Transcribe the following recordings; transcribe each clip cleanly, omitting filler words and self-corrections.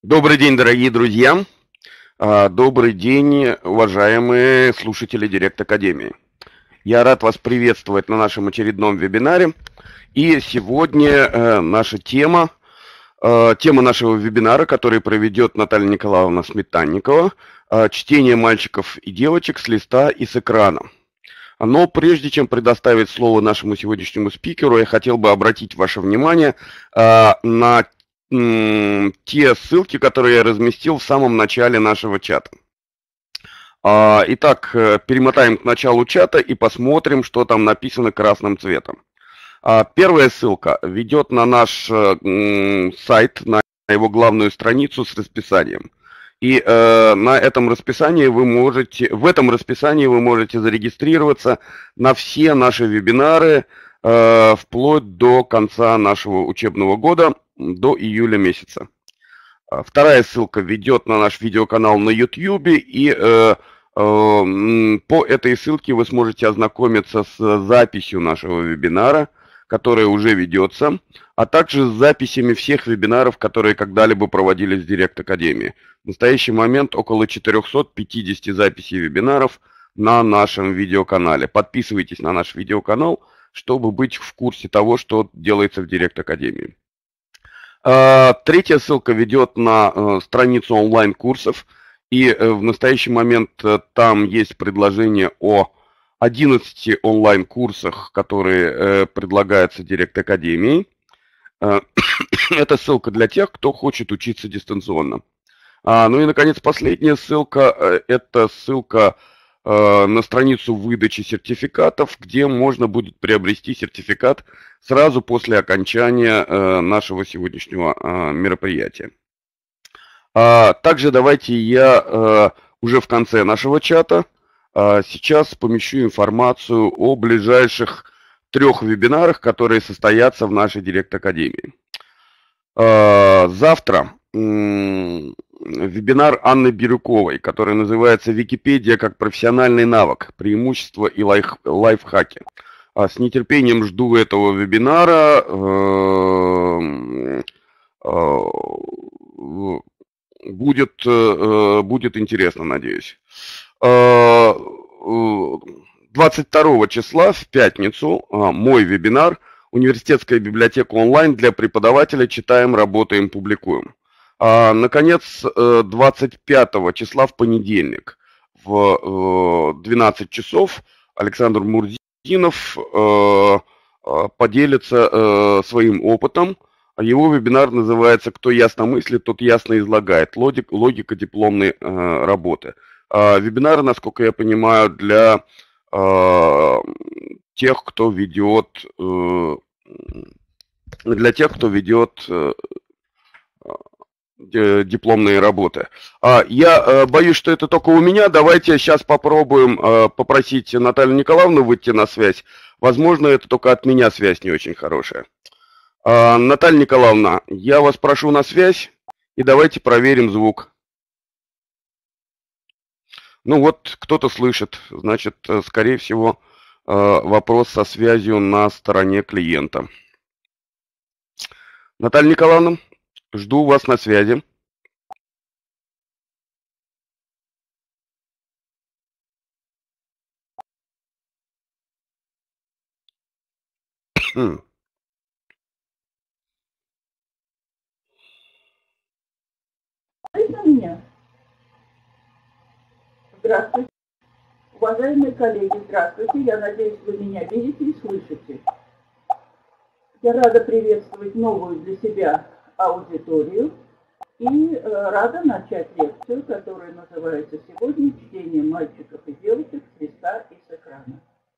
Добрый день, дорогие друзья! Добрый день, уважаемые слушатели Директ Академии. Я рад вас приветствовать на нашем очередном вебинаре. И сегодня наша тема нашего вебинара, который проведет Наталья Николаевна Сметанникова, чтение мальчиков и девочек с листа и с экрана. Но прежде чем предоставить слово нашему сегодняшнему спикеру, я хотел бы обратить ваше внимание на те ссылки, которые я разместил в самом начале нашего чата. Итак, перемотаем к началу чата и посмотрим, что там написано красным цветом. Первая ссылка ведет на наш сайт, на его главную страницу с расписанием. И в этом расписании вы можете зарегистрироваться на все наши вебинары вплоть до конца нашего учебного года, до июля месяца. Вторая ссылка ведет на наш видеоканал на YouTube, и по этой ссылке вы сможете ознакомиться с записью нашего вебинара, которая уже ведется, а также с записями всех вебинаров, которые когда-либо проводились в Директ Академии. В настоящий момент около 450 записей вебинаров на нашем видеоканале. Подписывайтесь на наш видеоканал, чтобы быть в курсе того, что делается в Директ Академии. Третья ссылка ведет на страницу онлайн-курсов, и в настоящий момент там есть предложение о 11 онлайн-курсах, которые предлагаются Директ Академией. Это ссылка для тех, кто хочет учиться дистанционно. Ну и, наконец, последняя ссылка – это ссылка на страницу выдачи сертификатов, где можно будет приобрести сертификат сразу после окончания нашего сегодняшнего мероприятия. Также давайте я уже в конце нашего чата сейчас помещу информацию о ближайших 3 вебинарах, которые состоятся в нашей Директ Академии. Завтра вебинар Анны Бирюковой, который называется «Википедия как профессиональный навык. Преимущества и лайфхаки». С нетерпением жду этого вебинара. Будет интересно, надеюсь. 22 числа в пятницу мой вебинар «Университетская библиотека онлайн для преподавателя. Читаем, работаем, публикуем». Наконец, 25 числа в понедельник в 12 часов Александр Мурзинов поделится своим опытом. Его вебинар называется «Кто ясно мыслит, тот ясно излагает. Логика дипломной работы». Вебинары, насколько я понимаю, для тех, кто ведет дипломные работы. Я боюсь, что это только у меня. Давайте сейчас попробуем попросить Наталью Николаевну выйти на связь. Возможно, это только от меня связь не очень хорошая. Наталья Николаевна, я вас прошу на связь, и давайте проверим звук. Ну вот, кто-то слышит, значит, скорее всего, вопрос со связью на стороне клиента. Наталья Николаевна, жду вас на связи. Меня. Здравствуйте. Уважаемые коллеги, здравствуйте. Я надеюсь, вы меня видите и слышите. Я рада приветствовать новую для себя аудиторию и рада начать лекцию, которая называется сегодня «Чтение мальчиков и девочек с листа и с экрана».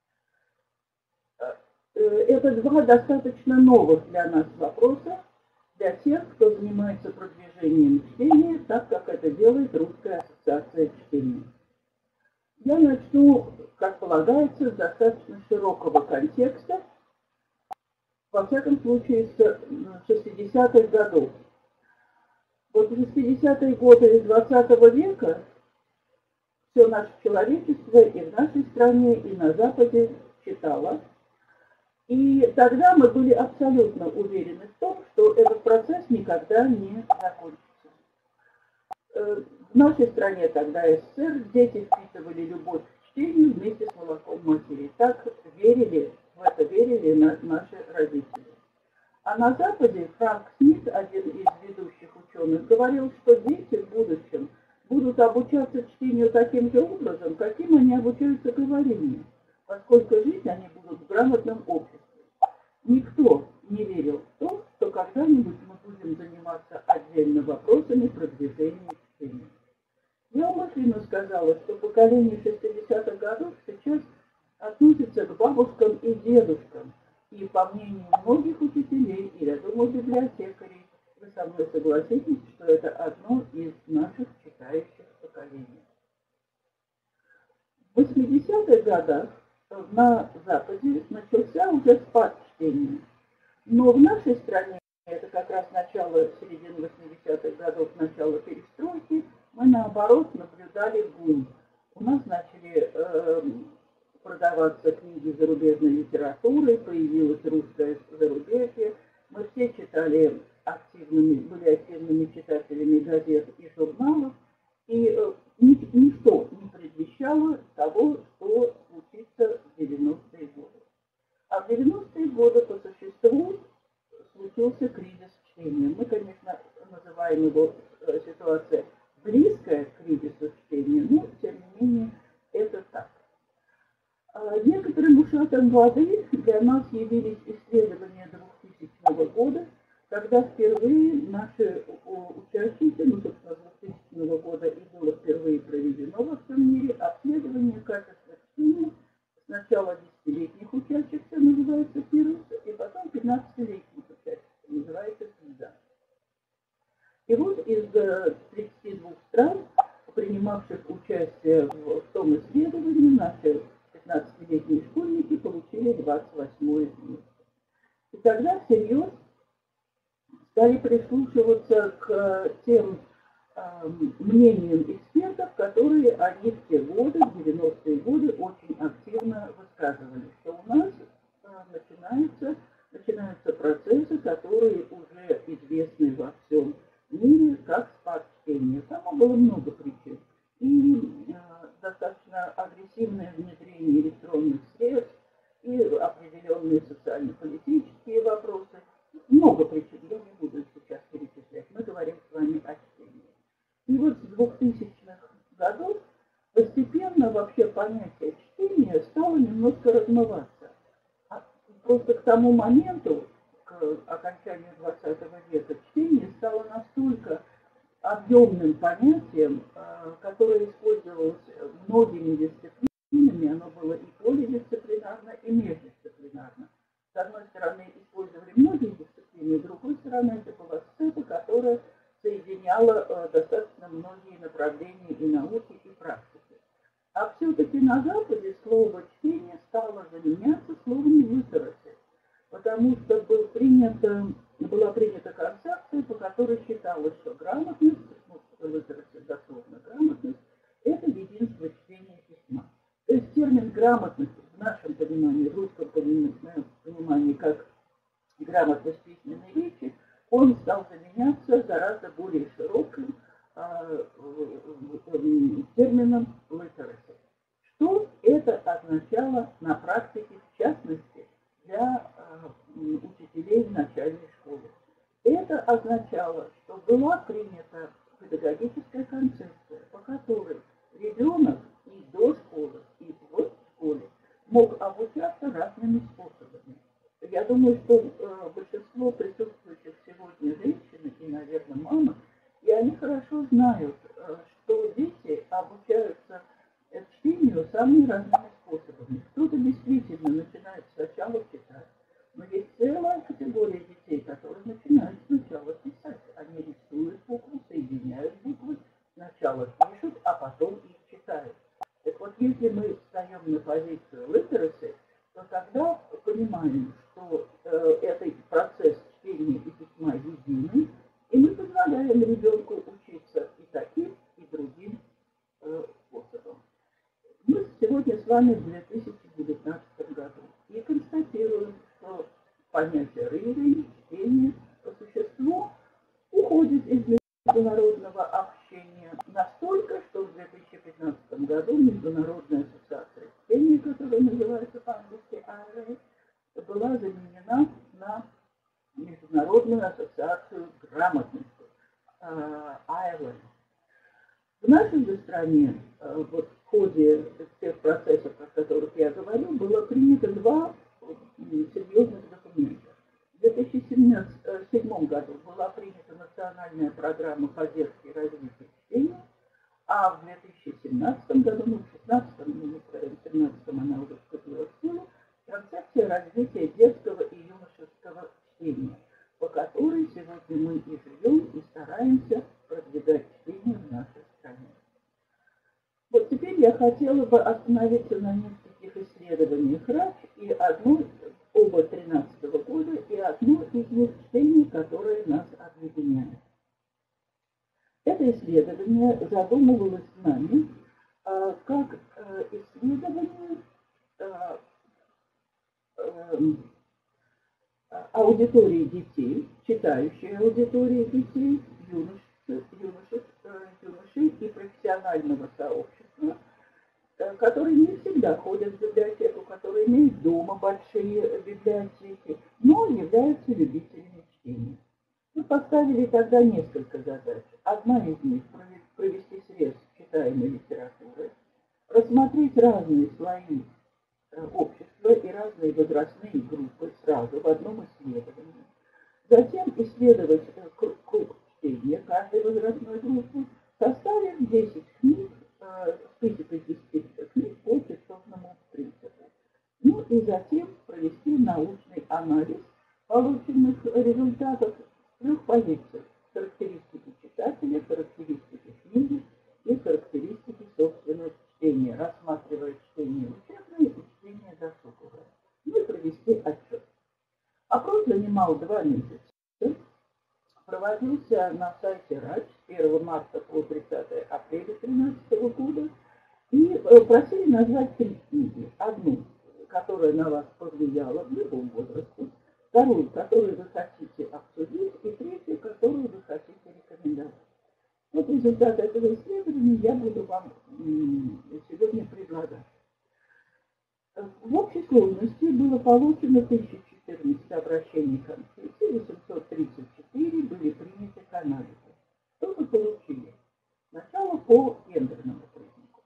Это 2 достаточно новых для нас вопроса, для тех, кто занимается продвижением чтения, так как это делает Русская ассоциация чтения. Я начну, как полагается, с достаточно широкого контекста, во всяком случае, с 60-х годов. Вот в 60-е годы 20 века все наше человечество и в нашей стране, и на Западе читало. И тогда мы были абсолютно уверены в том, что этот процесс никогда не закончится. В нашей стране, тогда СССР, дети впитывали любовь к чтению вместе с молоком матери. Так верили, в это верили наши родители. А на Западе Франк Смит, один из ведущих ученых, говорил, что дети в будущем будут обучаться чтению таким же образом, каким они обучаются говорению, поскольку жить они будут в грамотном обществе. Никто не верил в то, что когда-нибудь мы будем заниматься отдельно вопросами продвижения чтения. Я умышленно сказала, что поколение 60-х годов сейчас относится к бабушкам и дедушкам. И по мнению многих учителей, и, я думаю, библиотекарей, вы со мной согласитесь, что это одно из наших читающих поколений. В 80-х годах на Западе начался уже спад чтения. Но в нашей стране, это как раз начало, середины 80-х годов, начало перестройки, мы наоборот наблюдали бум. У нас начали продаваться книги зарубежной литературы, появилось русское зарубежье. Мы все читали были активными читателями газет и журналов, и ничто не предвещало того, что случится в 90-е годы. А в 90-е годы по существу случился кризис чтения. Мы, конечно, называем его ситуация близкая к кризису чтения, но, тем не менее, это так. Некоторым ушатом воды для нас явились исследования 2000 года, когда впервые наши участники, собственно, 2000 года и было впервые проведено во всем мире обследование качества чтения сначала 10-летних учащихся, называется ПИРУС, и потом 15-летних учащихся, называется ПИЗа. И вот из 32 стран, принимавших участие в том исследовании, наши 15-летние школьники получили 28-е место. И тогда всерьез стали прислушиваться к тем мнениям экспертов, которые они в те годы, в 90-е годы, очень активно высказывали, что у нас начинаются процессы, которые уже известны во всем мире, как спад чтения. Там было много причин. И достаточно агрессивное внедрение электронных средств, и определенные социально-политические вопросы. Много причин, я не буду их сейчас перечислять. Мы говорим с вами о чтении. И вот с 2000-х годов постепенно вообще понятие чтения стало немножко размываться. Просто к тому моменту, к окончанию 20 века, чтение стало настолько объемным понятием, которое использовалось многими дисциплинами, оно было и полидисциплинарно, и междисциплинарно. С одной стороны, использовали многие дисциплины, с другой стороны, это была сцепа, которая соединяла достаточно многие направления и науки, и практики. А все-таки на Западе слово «чтение» стало заменяться словом «литераси», потому что была принята концепция, по которой считалось, что грамотность, литераси дословно грамотность, это единство чтения письма. То есть термин «грамотность» в нашем понимании, в русском понимании, как грамотность письменной речи, он стал заменяться гораздо более широким термином literacy. Что это означало на практике, в частности, для учителей начальной школы? Это означало, что была принята педагогическая концепция, по которой ребенок и до школы, и в школе мог обучаться разными способами. Я думаю, что большинство присутствующих сегодня женщин и, наверное, мамы, и они хорошо знают, что дети обучаются чтению самыми разными способами. Кто-то действительно начинает сначала читать, но есть целая категория детей, которые начинают сначала писать. Они рисуют буквы, соединяют буквы, сначала пишут, а потом их читают. Так вот, если мы встаем на позицию literacy, то тогда понимаем, что это процесс чтения и письма единый, и мы позволяем ребенку учиться и таким, и другим способом. Мы сегодня с вами в 2019 году и констатируем, что понятие reading, чтение, по существу уходит из международного общения настолько, что в 2015 году Международная ассоциация чтения, которая называется по-английски IRA, была заменена на Международную ассоциацию грамотности ILM. В нашей же стране вот в ходе тех процессов, о которых я говорю, было принято два серьезных документа. В 2007 году была принята национальная программа поддержки и развития чтения, а в 2017 году, в 2016, в 2017 она уже вступила в силу, концепция развития детского и юношеского чтения, по которой сегодня мы и живем, и стараемся продвигать чтение в нашей стране. Вот теперь я хотела бы остановиться на нескольких исследованиях РАЧ, и оба 2013 года, и одно из них чтение, которое нас объединяет. Это исследование задумывалось нами как исследование аудитории детей, читающей аудитории детей, юношей и профессионального сообщества, которые не всегда ходят в библиотеку, которые имеют дома большие библиотеки, но являются любителями чтения. Мы поставили тогда несколько задач. Одна из них – провести срез читаемой литературы, рассмотреть разные слои общества и разные возрастные группы сразу в одном исследовании. Затем исследовать круг чтения каждой возрастной группы, составив 10 книг, список из 10 книг по частотному принципу. Ну и затем провести научный анализ полученных результатов в 3 позициях: характеристики читателя, характеристики книги и характеристики собственного чтения, рассматривая чтение учебное и чтение досуговое. Ну и провести отчет. Опрос занимал 2 месяца, проводился на сайте РАЧ с 1 марта по 30 апреля 2013 года, и просили назвать 3 книги. Одну, которая на вас повлияла в любом возрасте, вторую, которую вы хотите обсудить, и третью, которую вы хотите рекомендовать. Вот результат этого исследования я буду вам сегодня предлагать. В общей сложности было получено 1014 обращений к анкете, 834 были приняты к анализу. Что мы получили? Сначала по гендерному признаку.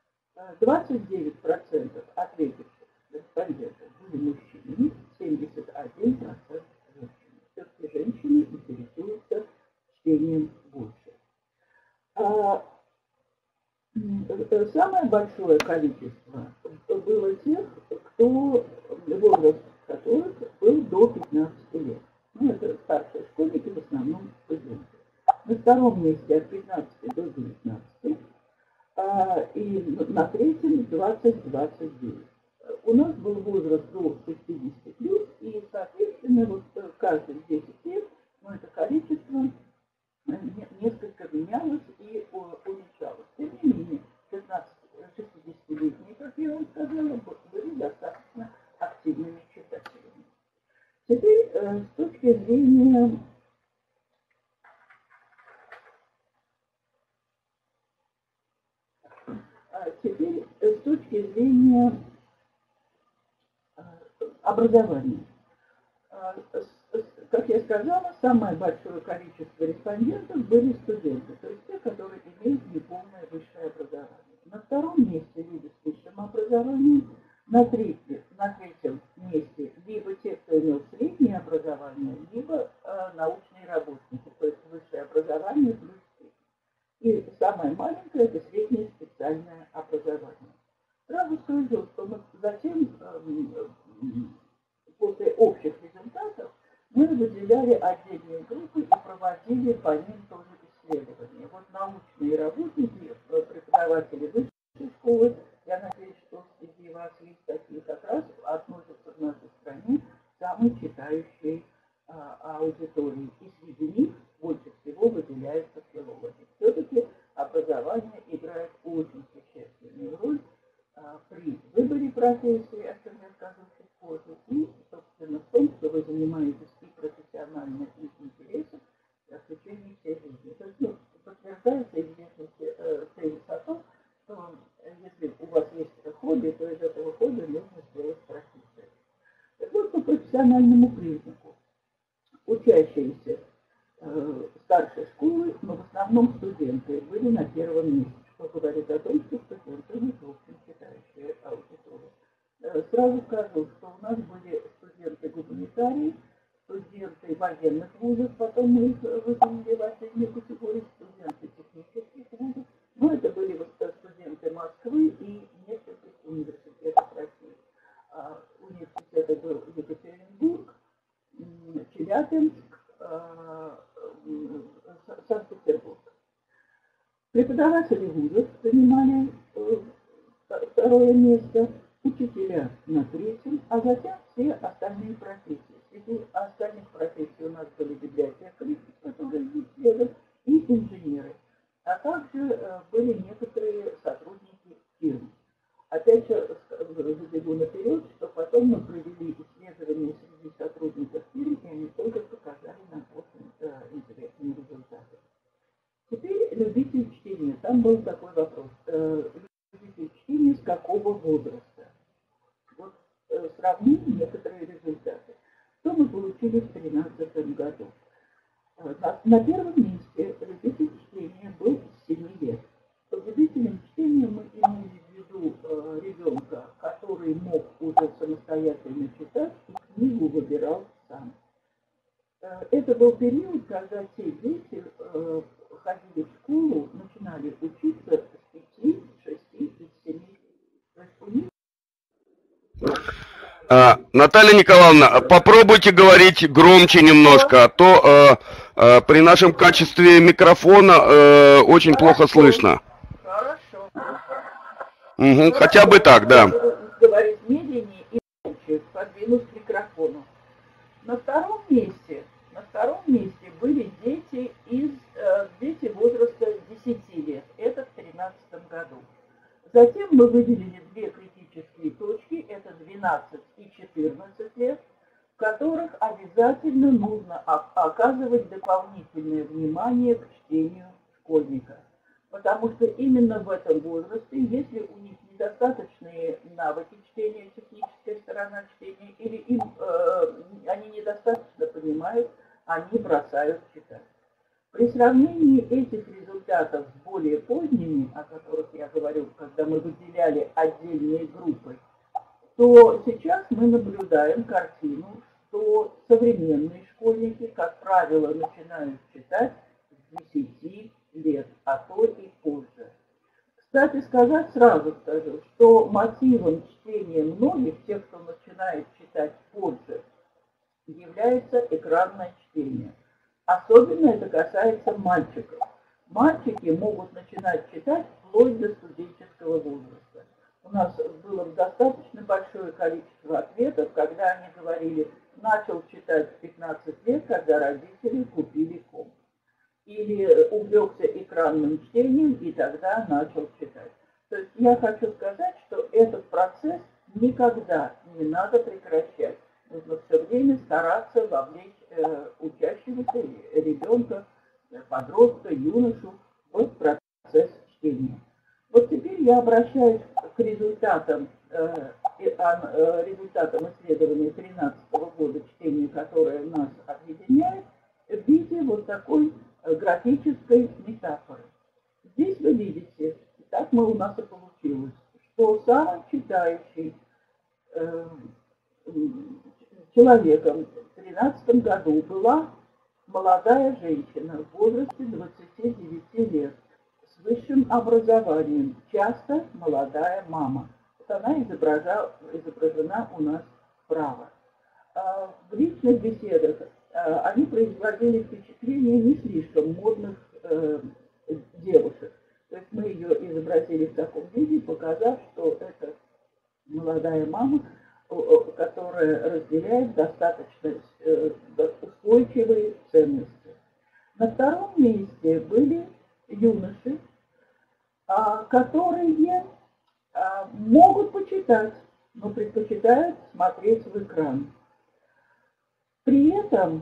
29% ответивших респондентов были мужчинами, 71% женщинами. Все-таки женщины интересуются чтением больше. Самое большое количество было тех, возраст которых был до 15 лет. Ну, это старшие школьники, в основном студенты. На втором месте от 15 до 19, и на третьем 20-29. У нас был возраст до 60 плюс, и, соответственно, вот каждые 10 лет, это количество несколько менялось и уменьшалось. Тем не менее, 60-летние, как я вам сказала, были достаточно активными читателями. Теперь с точки зрения образования. Как я сказала, самое большое количество респондентов были студенты, то есть те, которые имеют неполное высшее образование. На втором месте люди с высшим образованием, на третьем месте либо те, кто имел среднее образование, либо научные работники, то есть высшее образование плюс среднее. И самое маленькое – это среднее специальное образование. Сразу скажу, что мы затем, после общих результатов, мы выделяли отдельные группы и проводили по ним тоже исследования. Вот научные работники, преподаватели высшей школы, я надеюсь, что среди вас есть такие, как раз относятся в нашей стране к самой читающей аудитории. И среди них больше всего выделяются филологи. Все-таки образование играет очень существенную роль при выборе профессии, о чем я скажу чуть позже, и, собственно, в том, что вы занимаетесь и профессионально, и интересом в течение всей жизни. То есть, но в основном студенты были на первом месте, что говорит о том, что студенты не очень читающие аудиторию. Сразу скажу, что у нас были студенты-гуманитарии, студенты военных вузов, потом мы их выделили в отдельную категорию, студенты технических вузов, но это были студенты Москвы и нескольких университетов России. Университеты был Екатеринбург, Челябинск, Санкт-Петербург. Преподаватели вузов занимали второе место, учителя на третьем, а затем все остальные профессии. Среди остальных профессий у нас были библиотекари, которые здесь рядом, и инженеры, а также были некоторые сотрудники фирм. Опять же, забегу наперед, что потом мы провели исследования среди сотрудников фирм, и они только показали нам очень интересные результаты. Теперь любитель чтения. Там был такой вопрос. Любитель чтения с какого возраста? Вот сравним некоторые результаты. Что мы получили в 2013 году? На первом месте любитель чтения был с 7 лет. Под любителем чтения мы имели в виду ребенка, который мог уже самостоятельно читать и книгу выбирал сам. Это был период, когда те дети ходили в школу, начинали учиться с 5, 6 и 7 лет. То есть у них... Наталья Николаевна, попробуйте говорить громче немножко, а то при нашем качестве микрофона очень плохо слышно. Хорошо. Угу, хотя бы так, да. Говорить медленнее и громче, подвинусь к микрофону. На втором месте были дети возраста 10 лет. Это в 2013 году. Затем мы выделили две критические точки, это 12 и 14 лет, в которых обязательно нужно оказывать дополнительное внимание к чтению школьника. Потому что именно в этом возрасте, если у них недостаточные навыки чтения, техническая сторона чтения, или они недостаточно понимают, они бросают читать. При сравнении этих результатов с более поздними, о которых я говорю, когда мы выделяли отдельные группы, то сейчас мы наблюдаем картину, что современные школьники, как правило, начинают читать с 10 лет, а то и позже. Кстати сказать, сразу скажу, что мотивом чтения многих, тех, кто начинает читать позже, является экранное чтение. Особенно это касается мальчиков. Мальчики могут начинать читать вплоть до студенческого возраста. У нас было достаточно большое количество ответов, когда они говорили, начал читать в 15 лет, когда родители купили комп. Или увлекся экранным чтением и тогда начал читать. То есть я хочу сказать, что этот процесс никогда не надо прекращать. Нужно все время стараться вовлечь учащегося ребенка, подростка, юношу в процесс чтения. Вот теперь я обращаюсь к результатам исследования 2013 года чтения, которое нас объединяет, в виде вот такой графической метафоры. Здесь вы видите, так у нас и получилось, что самым читающий человеком в 2013 году была молодая женщина в возрасте 29 лет с высшим образованием, часто молодая мама. Вот она изображена у нас справа. В личных беседах они производили впечатление не слишком модных девушек. То есть мы ее изобразили в таком виде, показав, что это молодая мама, которая разделяет достаточно устойчивые ценности. На втором месте были юноши, которые могут почитать, но предпочитают смотреть в экран. При этом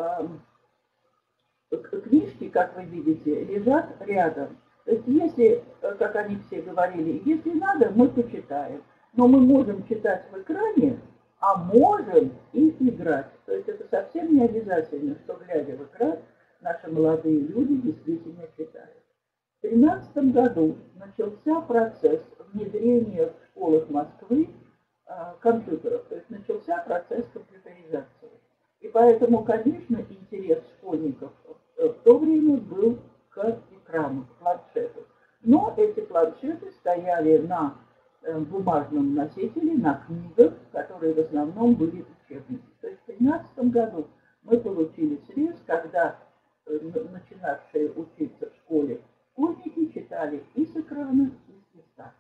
книжки, как вы видите, лежат рядом. То есть если, как они все говорили, если надо, мы почитаем. Но мы можем читать в экране, а можем и играть. То есть это совсем не обязательно, что, глядя в экран, наши молодые люди действительно читают. В 2013 году начался процесс внедрения в школах Москвы компьютеров, то есть начался процесс компьютеризации. И поэтому, конечно, интерес школьников в то время был к экрану, к планшету. Но эти планшеты стояли на бумажном носителе, на книгах, которые в основном были учебники. То есть в 2013 году мы получили срез, когда начинавшие учиться в школе школьники читали и с экрана, и с листа.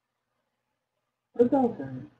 Продолжаем.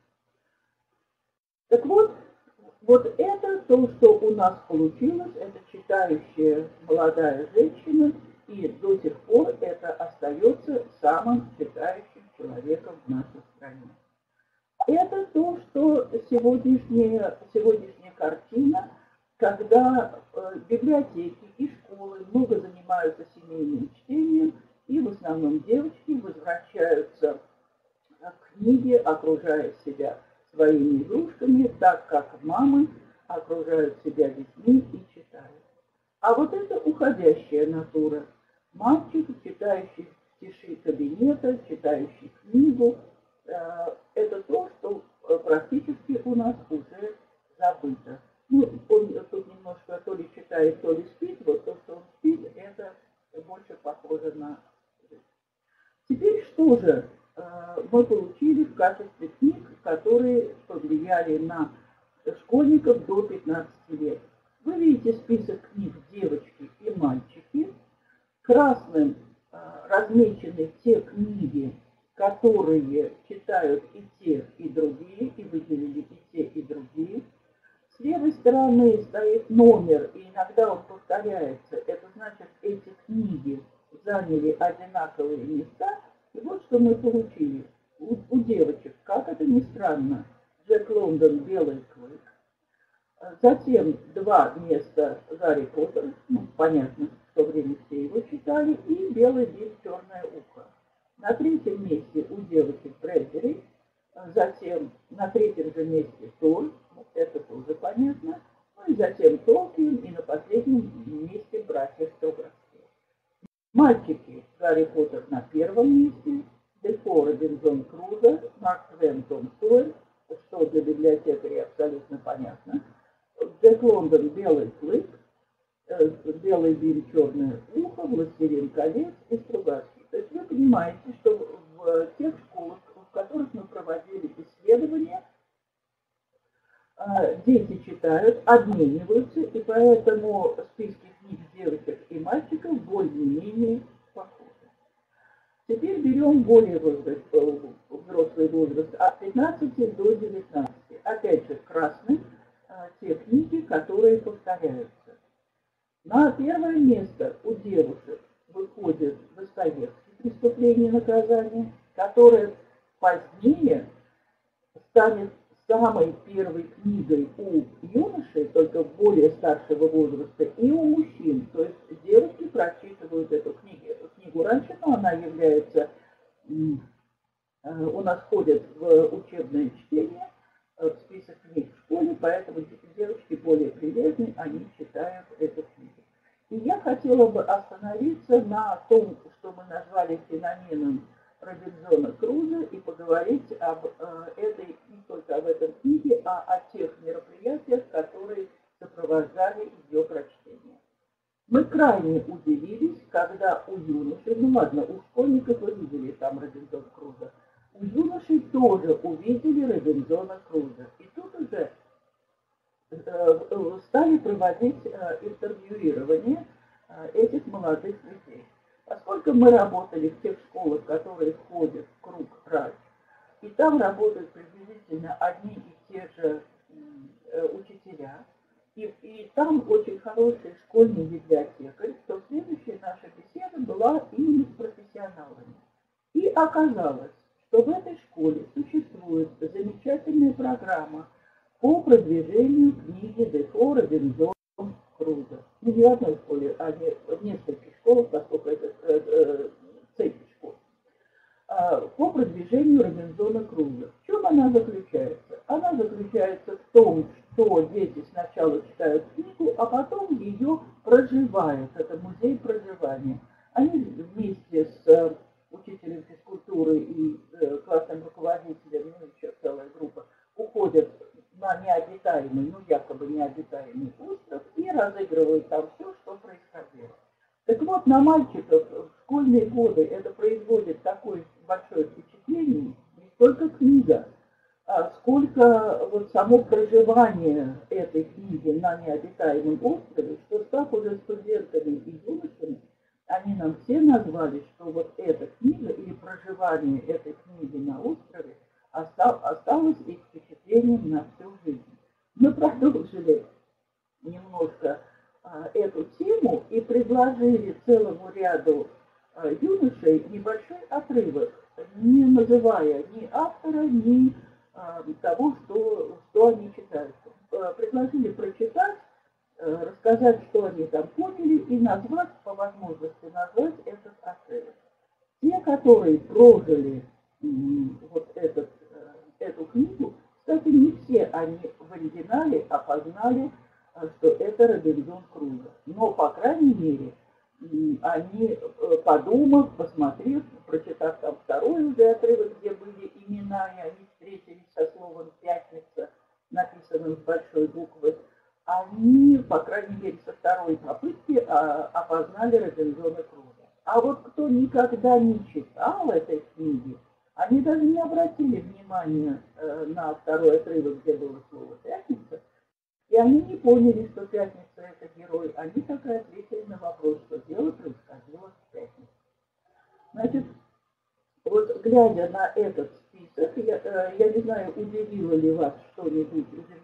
Так вот, вот это то, что у нас получилось, это читающая молодая женщина, и до сих пор это остается самым читающим человеком в нашей стране. Это то, что сегодняшняя картина, когда библиотеки и школы много занимаются семейным чтением, и в основном девочки возвращаются к книге, окружая себя своими игрушками, так как мамы окружают себя детьми и читают. А вот это уходящая натура. Мальчик, читающий тиши кабинета, читающий книгу, это то, что практически у нас уже забыто. Ну, он тут немножко то ли читает, то ли спит. Вот то, что он спит, это больше похоже на жизнь. Теперь что же мы получили в качестве книг, которые повлияли на школьников до 15 лет? Вы видите список книг «Девочки» и «Мальчики». Красным размечены те книги, которые читают и те, и другие, и выделили и те, и другие. С левой стороны стоит номер, и иногда он повторяется. Это значит, эти книги заняли одинаковые места. И вот что мы получили. У девочек, как это ни странно, Джек Лондон «Белый клык». Затем 2 места Гарри Поттер, ну, понятно, в то время все его читали, и «Белый бим, черное ухо». На 3-м месте у девочек Брэдбери, затем на 3-м же месте Толь, это тоже понятно, ну и затем Толкин, и на последнем месте братья Стругацкие. Мальчики Гарри Поттер на 1-м месте, Дефо Робинзон Крузо, Марк Твен Том Сойер, что для библиотекарей абсолютно понятно. Джек Лондон «Белый клык», «Белый бим, черное ухо», «Властелин колец» и Стругацкий. То есть вы понимаете, что в тех школах, в которых мы проводили исследования, дети читают, обмениваются, и поэтому списки книг девочек и мальчиков более-менее похожи. Теперь берем более взрослый возраст, от 15 до 19. Опять же, красный, те книги, которые повторяются. На 1-е место у девушек выходит Достоевский «Преступление и наказание», которое позднее станет самой первой книгой у юношей, только более старшего возраста, и у мужчин. То есть девушки прочитывают эту книгу раньше, но она является, у нас входит в учебное чтение, в список книг в школе, поэтому девушки более прилежные, они читают эту книгу. И я хотела бы остановиться на том, что мы назвали феноменом Робинзона Крузо, и поговорить об этой, не только об этом книге, а о тех мероприятиях, которые сопровождали ее прочтение. Мы крайне удивились, когда у юношей, ну ладно, у школьников вы видели там Робинзон Крузо, у юношей тоже увидели Робинзона Крузо. И тут уже стали проводить интервьюирование этих молодых людей. Поскольку мы работали в тех школах, которые входят в круг РАЧ, и там работают приблизительно одни и те же учителя, и там очень хороший школьный библиотекарь, то следующая наша беседа была именно с профессионалами. И оказалось, что в этой школе существует замечательная программа по продвижению книги Дефо Робинзон Крузо. Не в одной школе, а в нескольких школах, поскольку это цепь школ. По продвижению Робинзона Крузо. В чем она заключается? Она заключается в том, что дети сначала читают книгу, а потом ее проживают. Это музей проживания. Они вместе с учителем физкультуры и классным руководителем, ну еще целая группа, уходят на необитаемый, ну якобы необитаемый остров и разыгрывают там все, что происходило. Так вот, на мальчиков в школьные годы это производит такое большое впечатление, не только книга, а сколько вот само проживание этой книги на необитаемом острове, что став уже студентами и юношами, они нам все назвали, что вот эта книга или проживание этой книги на острове осталось их впечатлением на всю жизнь. Мы продолжили немножко эту тему и предложили целому ряду юношей небольшой отрывок, не называя ни автора, ни того, что они читают. Предложили прочитать, рассказать, что они там поняли, и назвать, по возможности назвать этот отрывок. Те, которые прожили вот эту книгу, кстати, не все они в оригинале опознали, что это Робинзон Крузо. Но, по крайней мере, они, подумав, посмотрев, прочитав там второй уже отрывок, где были имена, и они встретились со словом «пятница», написанным с большой буквы, они, по крайней мере, со второй попытки опознали Робинзона Крузо. А вот кто никогда не читал этой книги, они даже не обратили внимания на второй отрывок, где было слово «пятница», и они не поняли, что пятница – это герой. Они так и ответили на вопрос, что дело происходило в пятницу. Значит, вот глядя на этот список, я не знаю, удивляет ли вас что-нибудь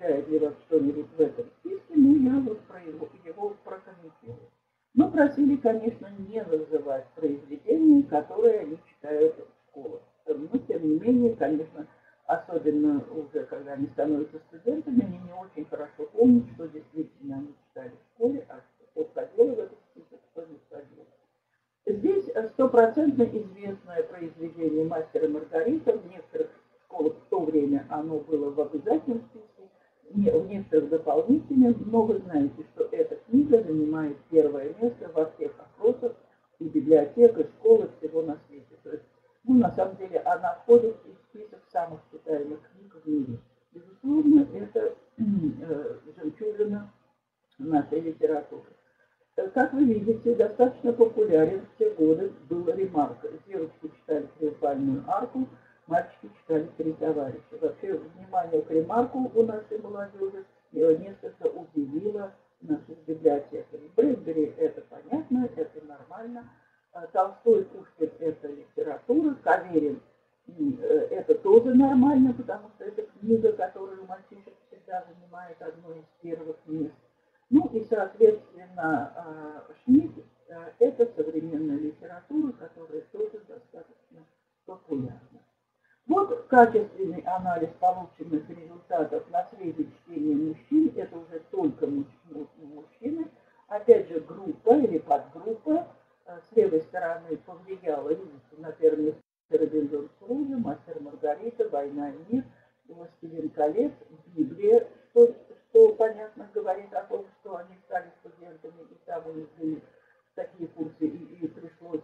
в этом списке, но я вот про его прокомментирую. Мы просили, конечно, не называть произведения, которые они читают в школах. Но, тем не менее, конечно, особенно уже, когда они становятся студентами, они не очень хорошо помнят, что действительно они читали в школе, а что входило в этот список, что не входило. Здесь стопроцентно известное произведение «Мастер и Маргарита». В некоторых школах в то время оно было в обязательном списке, в некоторых дополнительных, но вы знаете, что эта книга занимает первое место во всех опросах и библиотеках, школах всего на свете. То есть, на самом деле, она входит в список самых читаемых книг в мире. Безусловно, это жемчужина нашей литературы. Как вы видите, достаточно популярен в те годы был Ремарк. Девочки читали «Триумфальную арку», мальчики читали «Три товарища». Вообще, внимание к Ремарку у нашей молодежи несколько удивило наших библиотекарей. Брэдбери – это понятно, это нормально. Толстой, Пушкин – это литература. Каверин – это тоже нормально, потому что это книга, которая у мальчишек всегда занимает одно из первых мест. Ну и, соответственно, Шмидт – это современная литература, которая тоже достаточно популярна. Вот качественный анализ полученных результатов на среде чтения мужчин. Это уже только мужчины. Опять же, группа или подгруппа. С левой стороны повлияла, видите, на первый место Робинзон Крузо, «Мастер и Маргарита», «Война и мир», «Властелин колец», «Библия», что понятно говорит о том, что они стали студентами, и там у них были такие курсы, и пришлось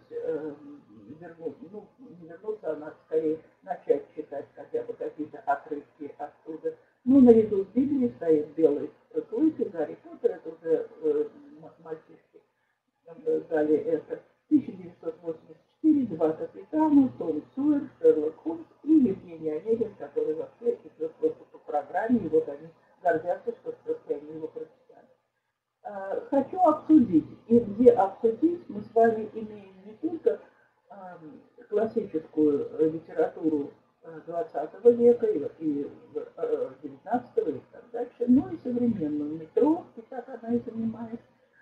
не вернуться, а скорее начать читать хотя бы какие-то отрывки оттуда. Ну, наряду с Библией стоит «Белый клык» и «Гарри Поттер», это уже мальчишки дали это. 1984, «Два капитана», «Том Сойер», «Шерлок Холмс» и Евгений Онегин, который вообще идет просто по программе, и вот они гордятся, что все-таки они его прочитали. Хочу обсудить, и где обсудить, мы с вами имеем не только классическую литературу 20 века и 19 и так дальше, но и современную. Метро, и так она и занимает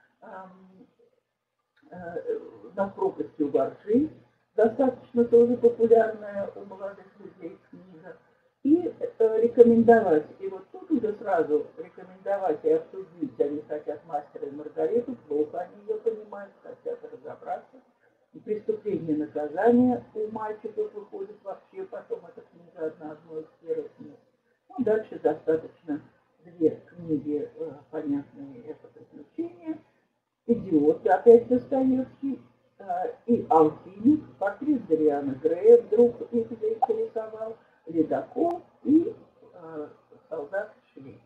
«Над пропастью воржи», достаточно тоже популярная у молодых людей книга. И рекомендовать, и вот тут уже сразу рекомендовать и обсудить, они хотят «Мастера и Маргариту», плохо они ее понимают, хотят разобраться. И «Преступление и наказание» у мальчиков выходит вообще, потом эта книга одна из первых мест. Ну, дальше достаточно две книги, понятные это приключения, «Идиот», опять Достоевский, и «Алхимик», портрет Дориана Грея, вдруг их заинтересовал, «Ледокол» и «Солдат Швейк».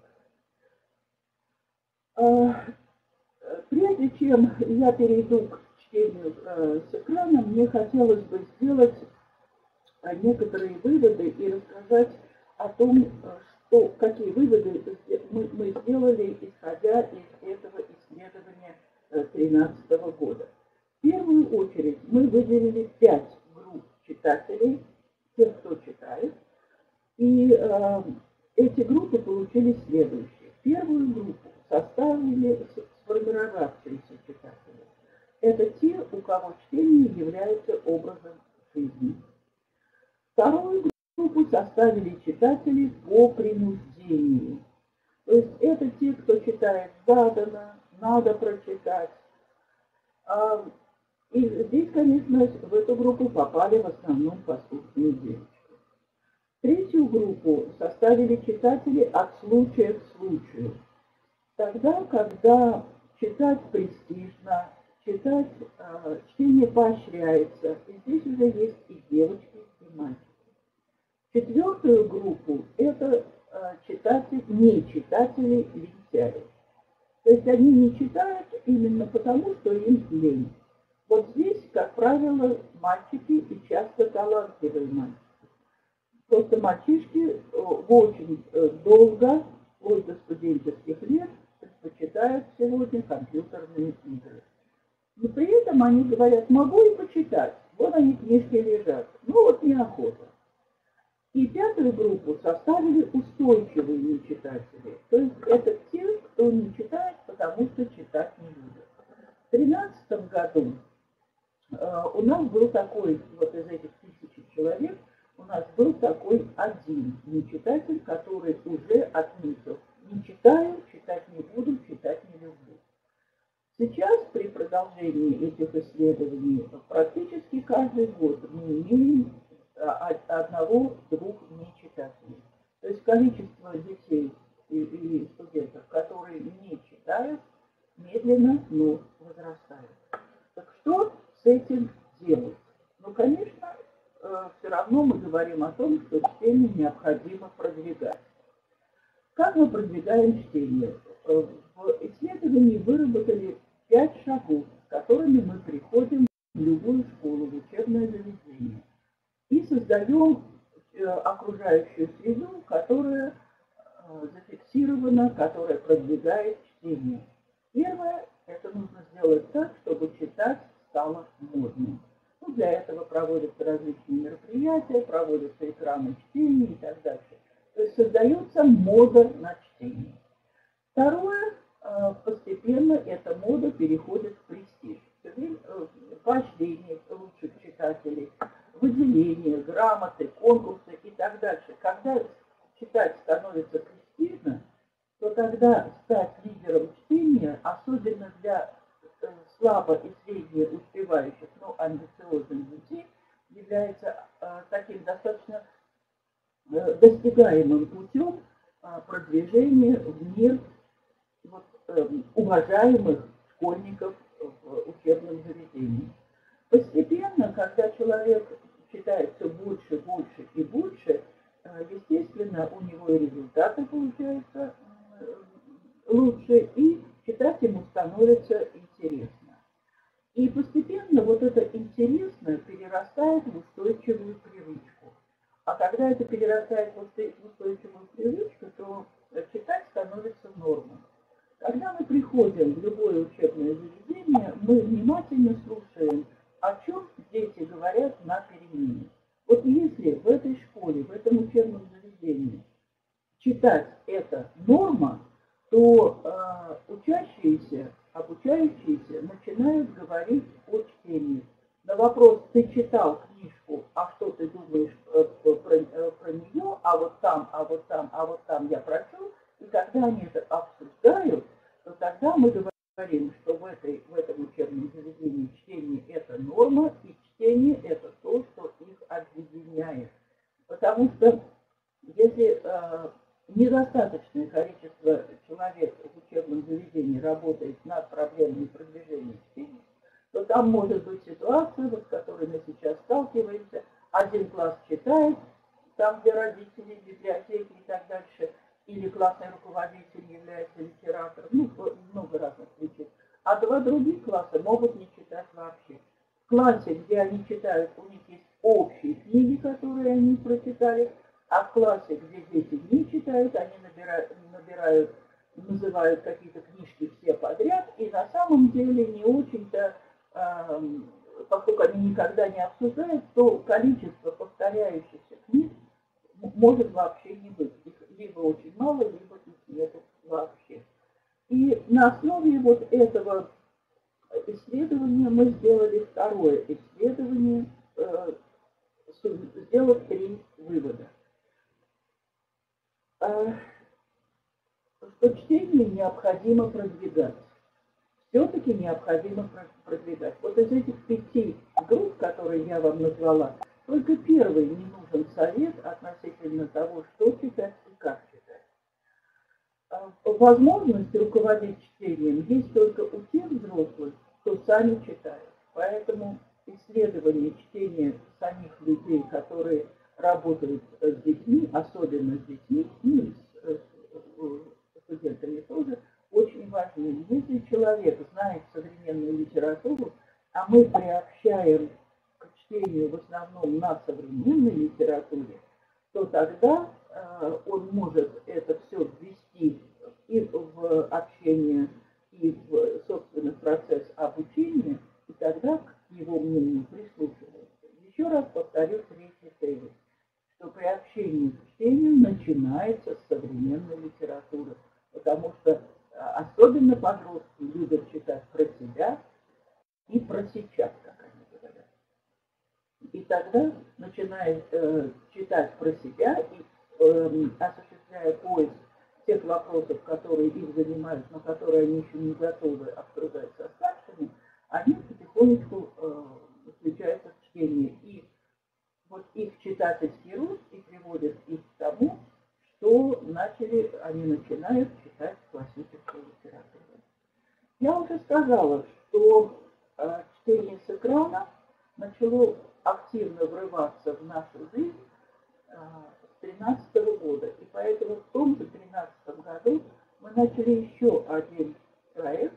Прежде чем я перейду к чтению с экрана, мне хотелось бы сделать некоторые выводы и рассказать о том, какие выводы мы сделали, исходя из этого исследования 2013 года. В первую очередь мы выделили 5 групп читателей, тех, кто читает, и эти группы получили следующие. Первую группу составили сформировавшиеся читатели. Это те, у кого чтение является образом жизни. Вторую группу составили читатели по принуждению. То есть это те, кто читает задано, надо прочитать. И здесь, конечно, в эту группу попали в основном послушные девочки. Третью группу составили читатели от случая к случаю. Тогда, когда читать престижно, чтение поощряется, и здесь уже есть и девочки, и мальчики. Четвертую группу – это не читатели лентяи. То есть они не читают именно потому, что им лень. Вот здесь, как правило, мальчики и часто талантливые мальчики. Просто мальчишки очень долго, вплоть до студенческих лет, предпочитают сегодня компьютерные игры. Но при этом они говорят, могу и почитать, вот они книжки лежат, ну вот неохота. И пятую группу составили устойчивые нечитатели, то есть это те, кто не читает, потому что читать не любит. В 2013 году у нас был такой, вот из этих 1000 человек, у нас был такой один нечитатель, который уже отметил, не читаю, читать не буду, читать не люблю. Сейчас при продолжении этих исследований практически каждый год мы имеем одного-двух нечитателей. То есть количество детей и студентов, которые не читают, медленно, но возрастает. Так что с этим делать? Ну, конечно, все равно мы говорим о том, что чтение необходимо продвигать. Как мы продвигаем чтение? В исследовании выработали 5 шагов, с которыми мы приходим в любую школу, в учебное заведение. И создаем окружающую среду, которая зафиксирована, которая продвигает чтение. Первое, это нужно сделать так, чтобы читать стало модным. Ну, для этого проводятся различные мероприятия, проводятся экраны чтения и так дальше. То есть создается мода на чтение. Второе, постепенно эта мода переходит в престиж. Поощрение лучших читателей, выделение, грамоты, конкурсы и так дальше. Когда читать становится престижно, то тогда стать лидером чтения, особенно для слабо и средне успевающих, но амбициозных детей, является таким достаточно достигаемым путем продвижения в мир уважаемых школьников в учебном заведении. Постепенно, когда человек читает все больше, больше и больше, естественно, у него и результаты получаются лучше, и читать ему становится интересно. И постепенно вот это интересное перерастает в устойчивую привычку. А когда это перерастает в устойчивую привычку, то читать становится нормой. Когда мы приходим в любое учебное заведение, мы внимательно слушаем, о чем дети говорят на перемене. Вот если в этой школе, в этом учебном заведении читать это норма, то учащиеся, обучающиеся начинают говорить о чтении. На вопрос «ты читал книжку, а что ты думаешь про нее, а вот там, а вот там, а вот там я прочел», и когда они это обсуждают, то тогда мы говорим, что в этом учебном заведении чтение – это норма, и чтение – это то, что их объединяет. Потому что если недостаточное количество там может быть ситуация, вот, с которой мы сейчас сталкиваемся. Один класс читает, там, где родители, библиотеки и так дальше, или классный руководитель является литератором, ну, много разных причин. А два других класса могут не читать вообще. В классе, где они читают, у них есть общие книги, которые они прочитали, а в классе, где дети не читают, они называют какие-то книжки все подряд, и на самом деле не очень-то, поскольку они никогда не обсуждают, то количество повторяющихся книг может вообще не быть. Их либо очень мало, либо их нет вообще. И на основе вот этого исследования мы сделали второе исследование, сделав 3 вывода. Что чтение необходимо продвигать. Все-таки необходимо продвигать. Вот из этих 5 групп, которые я вам назвала, только первый не нужен совет относительно того, что читать и как читать. Возможность руководить чтением есть только у тех взрослых, кто сами читают. Поэтому исследование чтения самих людей, которые работают с детьми, особенно с детьми, и с студентами тоже, очень важны. Если человек знает современную литературу, а мы приобщаем к чтению в основном на современной литературе, то тогда он может это все ввести и в общение, и в, собственно, процесс обучения, и тогда к его мнению прислушиваются. Еще раз повторю 3-й тезис, что приобщение к чтению начинается с современной литературы, потому что особенно подростки любят читать про себя и про сейчас, как они говорят. И тогда, начиная читать про себя и осуществляя поиск тех вопросов, которые их занимают, но которые они еще не готовы обсуждать со старшими, они потихонечку включаются в чтение. И вот их читательский рост и приводит их к тому, что они начинают читать классическую литературу. Я уже сказала, что чтение с экрана начало активно врываться в нашу жизнь с 2013 года. И поэтому в том же 2013 году мы начали еще один проект,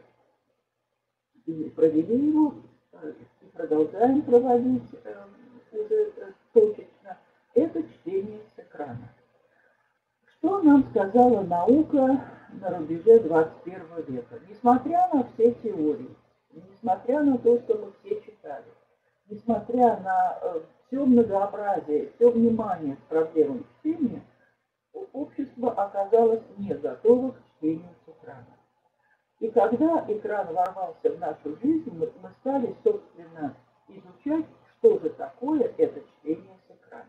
и провели его, и продолжаем проводить уже точечно. Это чтение с экрана. Что нам сказала наука на рубеже 21 века? Несмотря на все теории, несмотря на то, что мы все читали, несмотря на все многообразие, все внимание к проблемам чтения, общество оказалось не готово к чтению с экрана. И когда экран ворвался в нашу жизнь, мы стали, собственно, изучать, что же такое это чтение с экрана.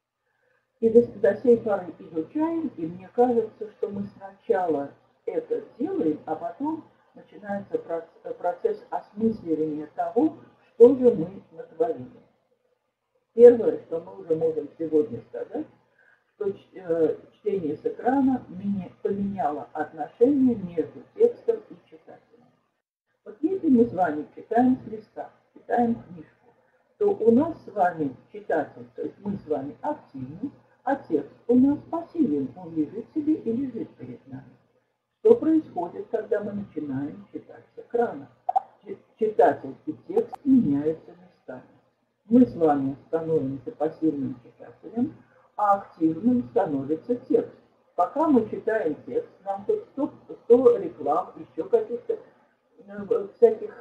И до сей поры изучаем, и мне кажется, что мы сначала это делаем, а потом начинается процесс осмысливания того, что же мы натворили. Первое, что мы уже можем сегодня сказать, что чтение с экрана поменяло отношения между текстом и читателем. Вот если мы с вами читаем с листа, читаем книжку, то у нас с вами читатель, то есть мы с вами активны, а текст у нас пассивен, он лежит себе и лежит перед нами. Что происходит, когда мы начинаем читать с экрана? Читатель и текст меняются местами. Мы с вами становимся пассивным читателем, а активным становится текст. Пока мы читаем текст, нам тут 100 реклам, еще каких-то всяких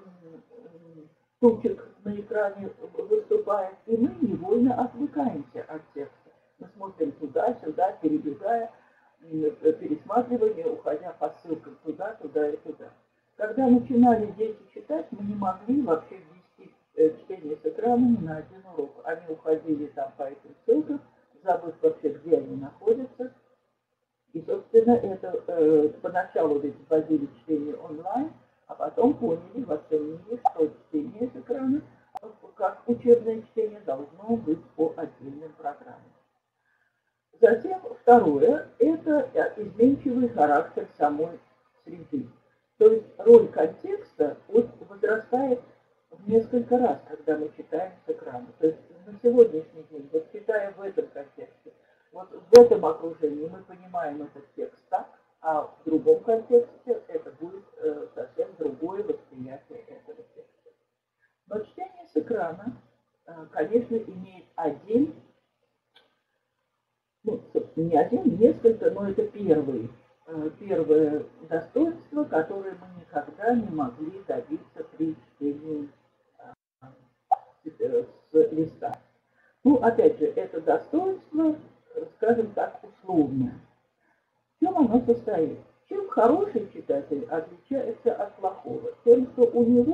штучек на экране выступает, и мы невольно отвлекаемся от текста. Мы смотрим туда-сюда, перебегая, пересматривая, уходя по ссылкам туда и туда. Когда начинали дети читать, мы не могли вообще ввести чтение с экрана ни на один урок. Они уходили там по этим ссылкам, забыв вообще, где они находятся. И, собственно, это поначалу ведь вводили чтение онлайн, а потом поняли во всем мире, что чтение с экрана, как учебное чтение, должно быть по отдельным программам. Затем второе – это изменчивый характер самой среды. То есть роль контекста возрастает в несколько раз, когда мы читаем с экрана. То есть на сегодняшний день, вот читая в этом контексте, вот в этом окружении мы понимаем этот текст так, а в другом контексте это будет совсем другое восприятие этого текста. Но чтение с экрана, конечно, имеет не один, несколько, но это первое достоинство, которое мы никогда не могли добиться при чтении с листа. Ну, опять же, это достоинство, скажем так, условное. В чем оно состоит? Чем хороший читатель отличается от плохого? Тем, что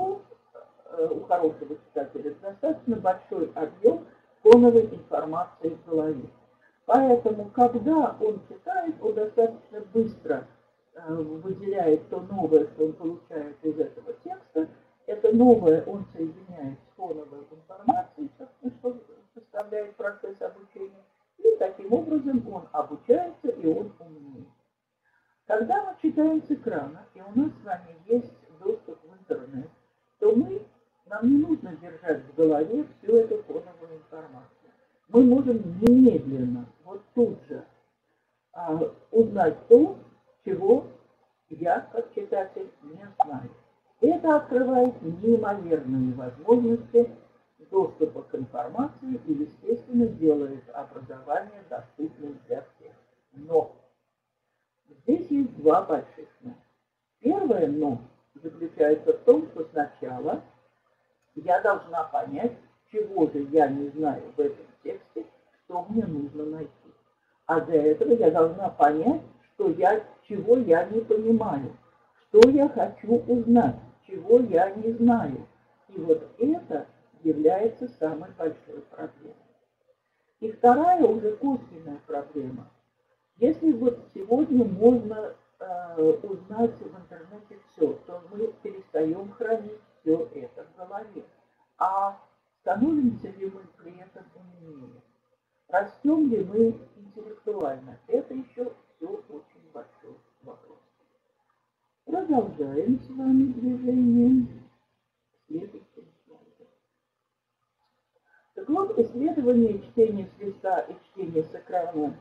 у хорошего читателя, достаточно большой объем фоновой информации в голове. Поэтому, когда он читает, он достаточно быстро выделяет то новое, что он получает из этого текста. Это новое он соединяет с фоновой информацией, что составляет процесс обучения. И таким образом он обучается и он умнеет. Когда мы читаем с экрана, и у нас с вами есть доступ в интернет, то нам не нужно держать в голове всю эту фоновую информацию. Мы можем немедленно, вот тут же, узнать то, чего я, как читатель, не знаю. Это открывает неимоверные возможности доступа к информации и, естественно, делает образование доступным для всех. Но здесь есть два больших «но». Первое «но» заключается в том, что сначала я должна понять, чего же я не знаю в этом тексте, что мне нужно найти. А для этого я должна понять, чего я не понимаю, что я хочу узнать, чего я не знаю. И вот это является самой большой проблемой. И вторая уже косвенная проблема. Если вот сегодня можно узнать в интернете все, то мы перестаем хранить все это в голове. А становимся ли мы при этом умнее? Растем ли мы интеллектуально? Это еще все очень большой вопрос. Продолжаем с вами движение. Следующий слайд. Так вот, исследование чтения с листа и чтения с экрана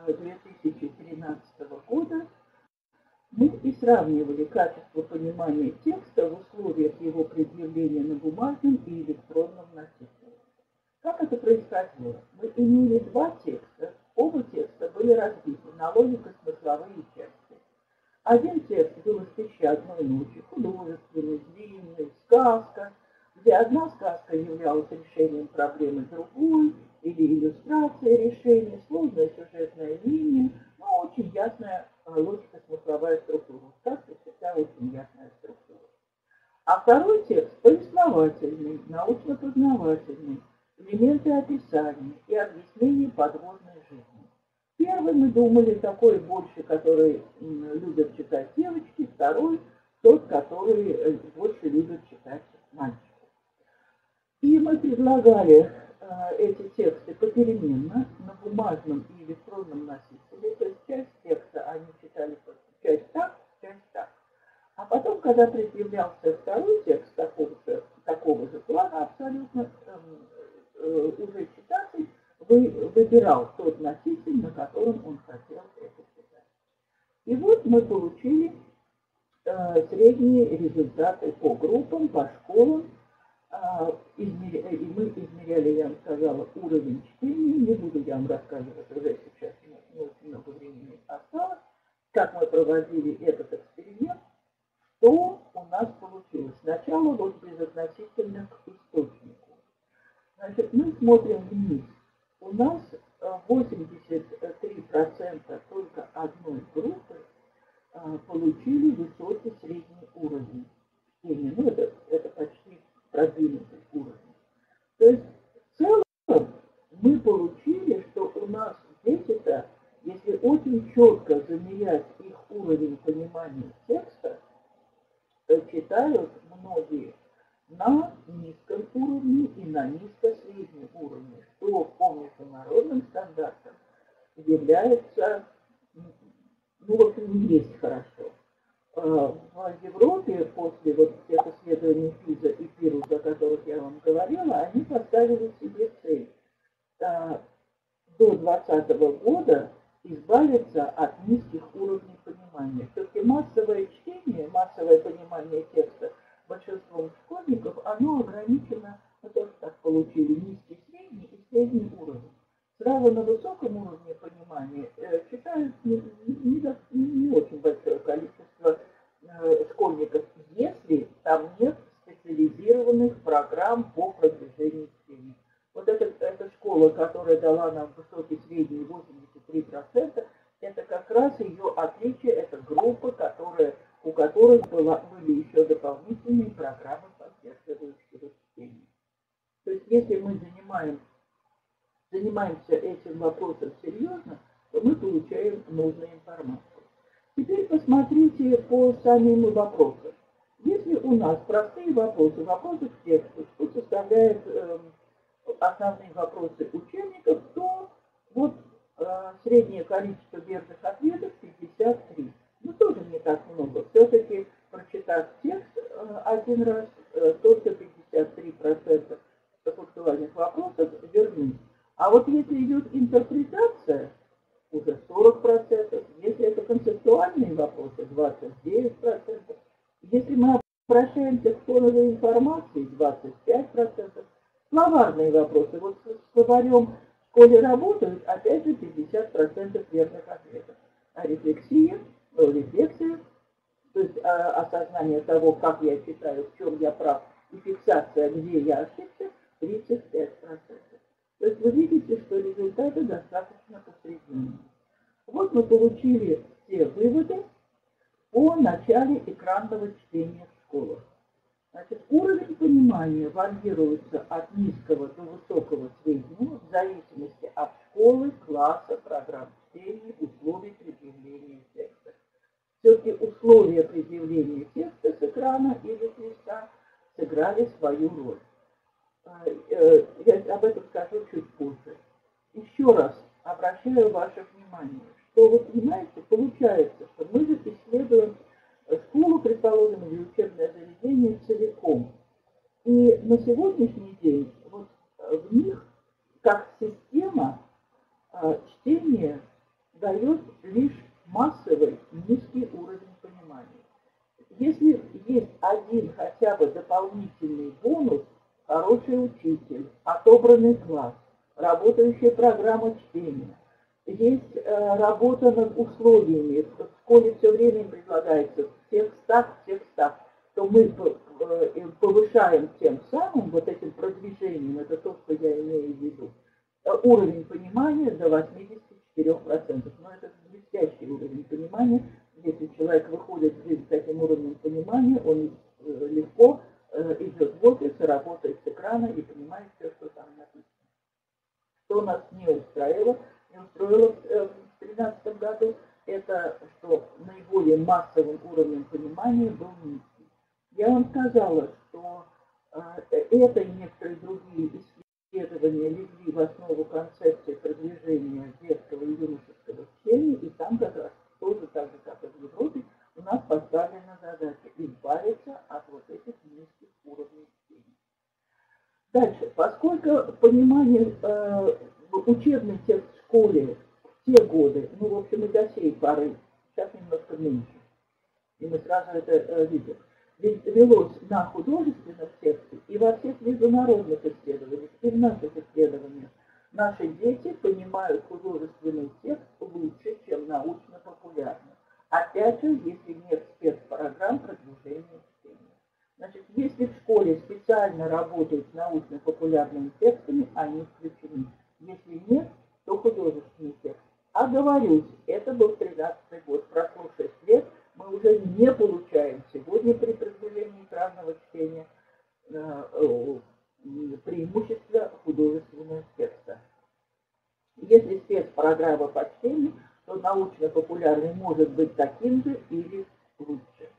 2013 года мы и сравнивали качество понимания текста в условиях его предъявления на бумажном и электронном носителе. Как это происходило? Мы имели два текста, оба текста были разбиты на логико-смысловые части. Один текст был из «1001 ночи», художественный, длинный, сказка, где одна сказка являлась решением проблемы другой, или иллюстрацией решения, сложная сюжетная линия, но очень ясная логико-смысловая структура. Сказка всегда очень ясная структура. А второй текст повествовательный, научно-познавательный, элементы описания и объяснений подводной жизни. Первый мы думали такой больше, который любят читать девочки, второй тот, который больше любят читать мальчики. И мы предлагали эти тексты попеременно на бумажном и электронном носителе, то есть часть текста они читали часть так, часть так. А потом, когда предъявлялся второй текст такого же плана абсолютно, уже читатель выбирал тот носитель, на котором он хотел это читать. И вот мы получили средние результаты по группам, по школам. И мы измеряли, я вам сказала, уровень чтения. Не буду я вам рассказывать, уже сейчас не очень много времени осталось, как мы проводили этот эксперимент, что у нас получилось. Сначала вот безотносительно к источнику. Значит, мы смотрим вниз. У нас 83% только одной группы получили высокий средний уровень чтения. Ну, это почти продвинутый уровень. То есть в целом мы получили, что у нас дети-то, если очень четко замерять их уровень понимания текста, читают многие на низком уровне и на низко-среднем уровне, что по международным стандартам является, ну, в общем, не есть хорошо. в Европе после вот тех исследований ПИЗа и ПИРУС, о которых я вам говорила, они поставили себе цель до 2020 года избавиться от низких уровней понимания. Все-таки массовое чтение, массовое понимание текста большинством школьников, оно ограничено, мы тоже так получили, низкий, средний и средний уровень. Сразу на высоком уровне понимания читают не очень большое количество школьников, если там нет специализированных программ по продвижению чтения. Вот эта школа, которая дала нам высокий средний 83%, это как раз ее отличие, это группа, у которой были еще дополнительные программы поддерживающего чтения. То есть если мы занимаемся этим вопросом серьезно, то мы получаем нужную информацию. Теперь посмотрите по самим вопросам. Если у нас простые вопросы к тексту, что составляет основные вопросы учебников, то вот среднее количество верных ответов 53. Ну, тоже не так много. Все-таки, прочитав текст один раз, только 53% фактуальных вопросов верны. А вот если идет интерпретация, уже 40%, если это концептуальные вопросы, 29%, если мы обращаемся к фоновой информации, 25%, словарные вопросы, вот с словарем в школе работают, опять же 50% верных ответов. А рефлексия, то есть осознание того, как я читаю, в чем я прав, и фиксация, где я ошибся, 35%. То есть вы видите, что результаты достаточно усредненные. Вот мы получили все выводы о начале экранного чтения в школах. Значит, уровень понимания варьируется от низкого до высокого среднего в зависимости от школы, класса, программ чтения, условий предъявления текста. Все-таки условия предъявления текста с экрана или с листа сыграли свою роль. Я об этом скажу чуть позже. Еще раз обращаю ваше внимание, что вы понимаете, получается, что мы же исследуем школу, предположим, или учебное заведение целиком. И на сегодняшний день вот в них, как система, чтение дает лишь массовый низкий уровень понимания. Если есть один хотя бы дополнительный бонус, хороший учитель, отобранный класс, работающая программа чтения, есть работа над условиями, в школе все время предлагается в текстах, то мы повышаем тем самым, вот этим продвижением, это то, что я имею в виду, уровень понимания до 84%. Но это блестящий уровень понимания. Если человек выходит с таким уровнем понимания, он легко идет в офис, работает с экрана и понимает все, что там написано. Что нас не устроило в 2013 году, это что наиболее массовым уровнем понимания был низкий. Я вам сказала, что это и некоторые другие исследования легли в основу концепции продвижения детского и юношеского чтения, и там как раз тоже так же, как и в Европе, у нас поставлена задача избавиться от вот этих низких уровней чтения. Дальше, поскольку понимание учебный текст в школе в те годы, ну, в общем, и до сей поры, сейчас немножко меньше, и мы сразу это видим, велось на художественном тексте и во всех международных исследованиях, и в наших исследованиях. Наши дети понимают художественный текст лучше, чем научно-популярный. Опять же, если нет спецпрограмм продвижения чтения. Значит, если в школе специально работают с научно-популярными текстами, они включены. Если нет, то художественный текст. Оговорюсь, это был 13-й год, прошло 6 лет, мы уже не получаем сегодня при продвижении экранного чтения преимущества художественного текста. Если спецпрограмма по чтению, то научно-популярный может быть таким же или лучше.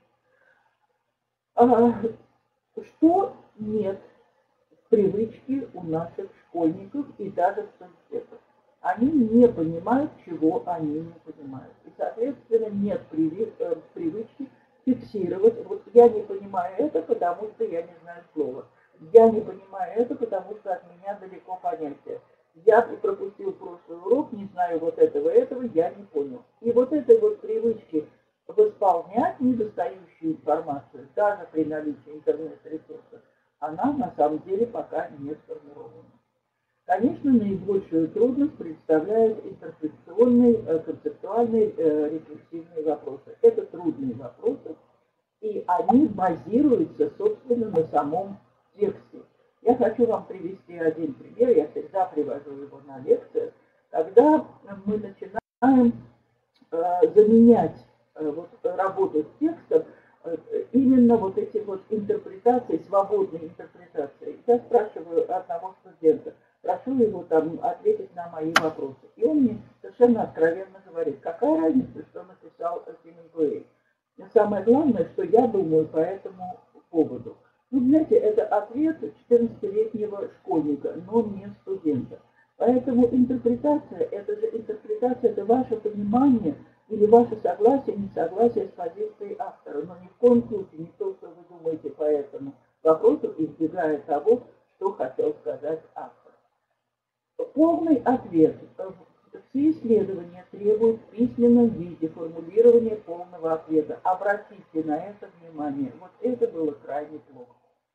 Что нет привычки у наших школьников и даже студентов? Они не понимают, чего они не понимают. И, соответственно, нет привычки фиксировать. Вот я не понимаю это, потому что я не знаю слова. Я не понимаю это, потому что от меня далеко понятие. Я пропустил прошлый урок, не знаю вот этого, я не понял. И вот этой вот привычки восполнять недостающую информацию, даже при наличии интернет-ресурсов, она на самом деле пока не сформирована. Конечно, наибольшую трудность представляют интерпретационные, концептуальные, рефлексивные вопросы. Это трудные вопросы, и они базируются, собственно, на самом тексте. Я хочу вам привести один пример, я всегда привожу его на лекциях, когда мы начинаем заменять работу с текстом именно вот эти вот интерпретации, свободные интерпретации. Я спрашиваю одного студента, прошу его там ответить на мои вопросы. И он мне совершенно откровенно говорит, какая разница, что написал Хемингуэй. Самое главное, что я думаю по этому поводу. Ну, знаете, это ответ 14-летнего школьника, но не студента. Поэтому интерпретация, это же интерпретация, это ваше понимание или ваше согласие, несогласие с позицией автора. Но ни в коем случае не то, что вы думаете по этому вопросу, избегая того, что хотел сказать автор. Полный ответ. Все исследования требуют в письменном виде формулирования полного ответа. Обратите на это внимание. Вот это было крайне плохо.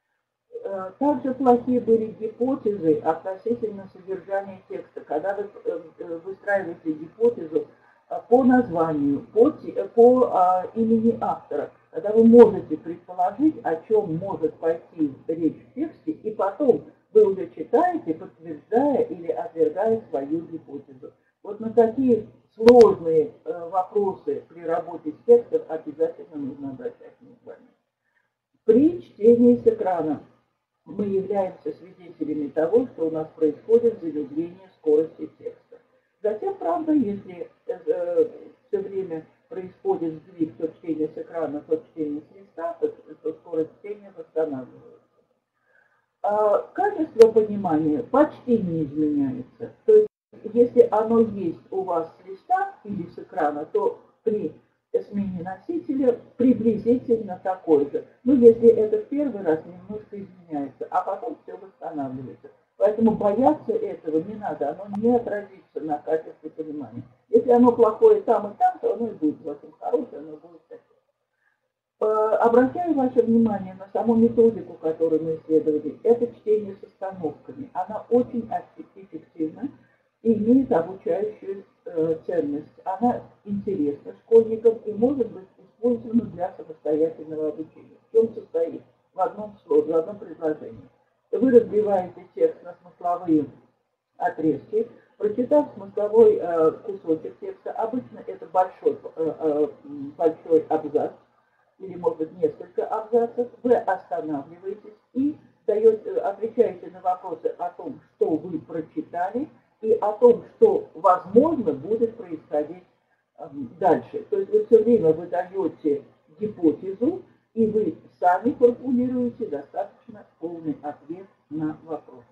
Также плохие были гипотезы относительно содержания текста. Когда вы выстраиваете гипотезу по названию, по имени автора, когда вы можете предположить, о чем может пойти речь в тексте, и потом вы уже читаете, подтверждая или отвергая свою гипотезу. Вот на такие сложные вопросы при работе с текстом обязательно нужно обращать внимание. При чтении с экрана мы являемся свидетелями того, что у нас происходит замедление скорости текста. Затем, правда, если все время происходит сдвиг то чтение с экрана, то чтение с листа, то скорость чтения восстанавливается. Качество понимания почти не изменяется. То есть, если оно есть у вас с листа или с экрана, то при смене носителя приблизительно такой же. Ну, если это в первый раз, немножко изменяется, а потом все восстанавливается. Поэтому бояться этого не надо, оно не отразится на качестве понимания. Если оно плохое там и там, то оно и будет плохим, хорошее, оно будет такое. Обращаю ваше внимание на саму методику, которую мы исследовали. Это чтение с остановками. Она очень эффективна и имеет обучающую ценность. Она интересна школьникам и может быть использована для самостоятельного обучения. В чем состоит? В одном слове, в одном предложении. Вы разбиваете текст на смысловые отрезки, прочитав смысловой кусочек текста, обычно это большой абзац, или может быть несколько абзацев, вы останавливаетесь и отвечаете на вопросы о том, что вы прочитали, и о том, что, возможно, будет происходить дальше. То есть вы все время выдаете гипотезу, и вы сами формулируете достаточно полный ответ на вопрос.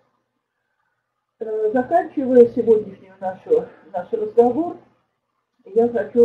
Заканчивая сегодняшний наш разговор, я хочу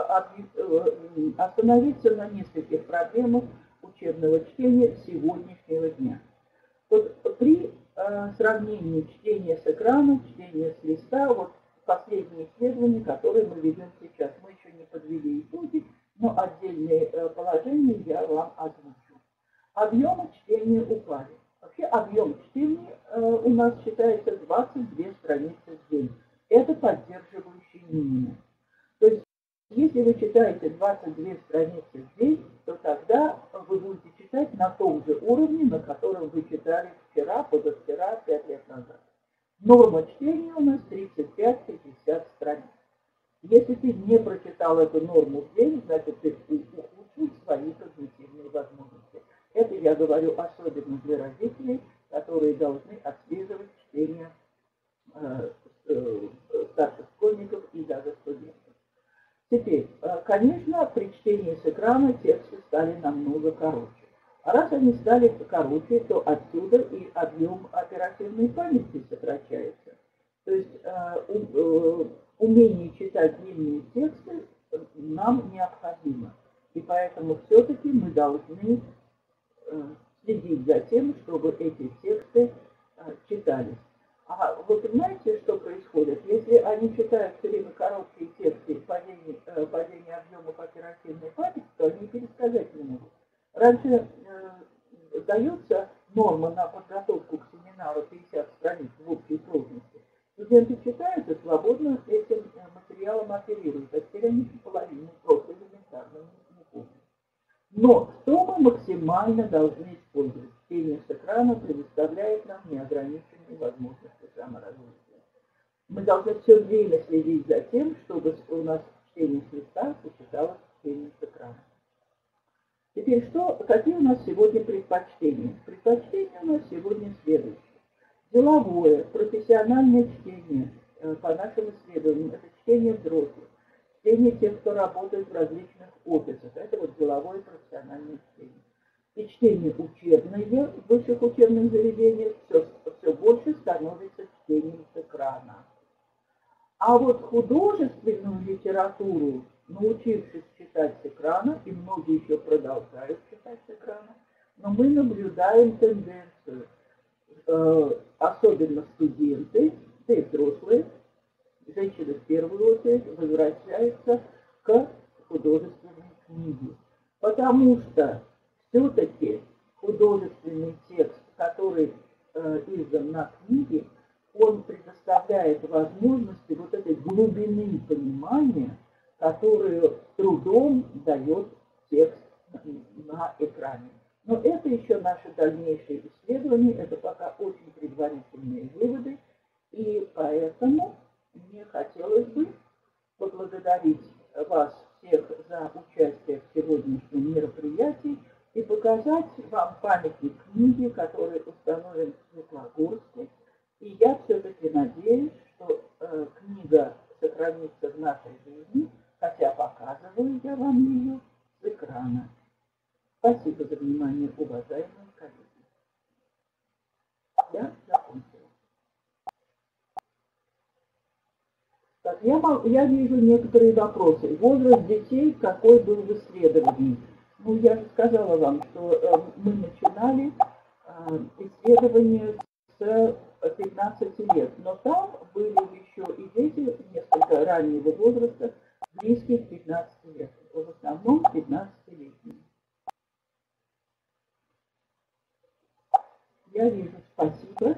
остановиться на нескольких проблемах учебного чтения сегодняшнего дня. Вот при сравнении чтения с экрана, чтения с листа, вот последние исследования, которые мы ведем сейчас, мы еще не подвели итоги, но отдельные положения я вам озвучу. Объемы чтения упали. Вообще объем чтения у нас считается 22 страницы в день. Это поддерживающий минимум. То есть, если вы читаете 22 страницы в день, то тогда вы будете читать на том же уровне, на котором вы читали вчера, позавчера, 5 лет назад. Норма чтения у нас 35-50 страниц. Если ты не прочитал эту норму в день, значит ты ухудшил свои когнитивные возможности. Это я говорю особенно для родителей, которые должны отслеживать чтение старших школьников и даже студентов. Теперь, конечно, при чтении с экрана тексты стали намного короче. А раз они стали короче, то отсюда и объем оперативной памяти сокращается. То есть умение читать длинные тексты нам необходимо. И поэтому поэтому все-таки мы должны следить за тем, чтобы эти тексты читались. А вы понимаете, что происходит? Если они читают все время короткие тексты падение объемов оперативной памяти, то они пересказать не могут. Раньше дается норма на подготовку к семинару 50 страниц в общей сложности. Студенты читают и свободно этим материалом оперируют, а теперь они половину просто элементарно не помнят. Но что мы максимально должны использовать? Чтение с экрана предоставляет нам неограниченные возможности саморазвития. Мы должны все время следить за тем, чтобы у нас чтение с листа сочеталось с чтением с экрана. Теперь какие у нас сегодня предпочтения? Предпочтения у нас сегодня следующие. Деловое, профессиональное чтение, по нашим исследованиям, это чтение взрослых, чтение тех, кто работает в различных офисах, это вот деловое профессиональное чтение. И чтение учебное в высших учебных заведениях все больше становится чтением с экрана. А вот художественную литературу, научившись читать с экрана, и многие еще продолжают читать с экрана, но мы наблюдаем тенденцию, особенно студенты, да и взрослые, женщины в первую очередь, возвращаются к художественной книге. Потому что все-таки художественный текст, который издан на книге, он предоставляет возможности вот этой глубины понимания, которую трудом дает текст на экране. Но это еще наши дальнейшие исследования, это пока очень предварительные выводы, и поэтому мне хотелось бы поблагодарить вас всех за участие в сегодняшнем мероприятии и показать вам памятник книги, который установлен в Светлогорске. И я все-таки надеюсь, что книга сохранится в нашей жизни, хотя показываю я вам ее с экрана. Спасибо за внимание, уважаемые коллеги. Я закончила. Так, я вижу некоторые вопросы. Возраст детей какой был в исследовании? Ну, я же сказала вам, что мы начинали исследование с 15 лет, но там были еще и дети несколько раннего возраста, близкие к 15 лет, в основном 15-летние. Я вижу, спасибо.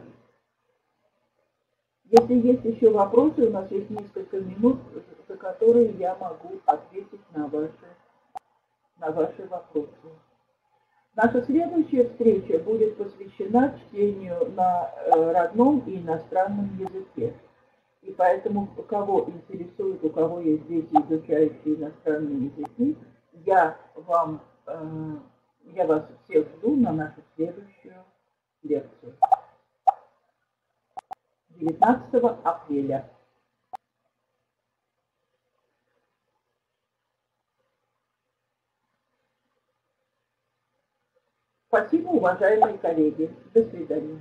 Если есть еще вопросы, у нас есть несколько минут, за которые я могу ответить на ваши вопросы. Наша следующая встреча будет посвящена чтению на родном и иностранном языке. И поэтому, кого интересует, у кого есть дети, изучающие иностранные языки, я вас всех жду на нашу следующую лекцию 19 апреля. Спасибо, уважаемые коллеги. До свидания.